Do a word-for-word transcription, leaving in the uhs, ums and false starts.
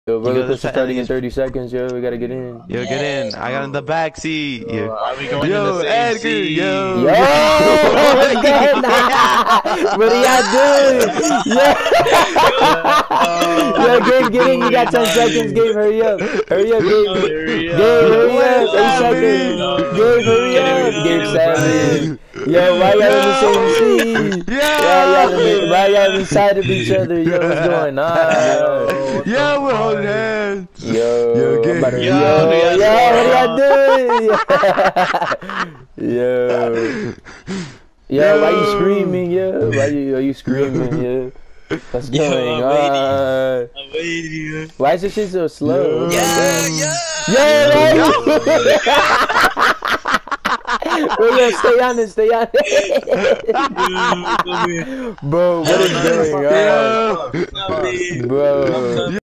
Yo, You roller go coaster to starting in Ellie's. thirty seconds, yo. We gotta get in. Yo, get in. I got in the back seat. Uh, Yo, are we going in yo the same Edgar, seat? yo. Yo, what's going on? What are y'all doing? Yo, yo, Gabe, get in. You got ten seconds. Gabe, hurry up. Hurry up, Gabe. Hurry Gabe, hurry What up. is Eight happening? seconds. Gabe, hurry Get in up. with Gabe Gabe, Savage. Yo, why y'all in the same seat? Yeah. Why y'all in- why y'all inside of each other? Yo, what's going on? Yeah, we're holding hands. Yo, Yo, Gabe. I'm about to, Yo, yo, we yo, got what y'all doing? Yo, yo, why you Yo. screaming? Yo, why you, are you screaming? Yo, what's Yo, going I'm on? I'm waiting. Why is this shit so slow? Oh my Yeah, God. yeah. Yo, Wait, yo, stay on it, stay on it. Come here. Bro, what is going on? Yo. Come here. Bro.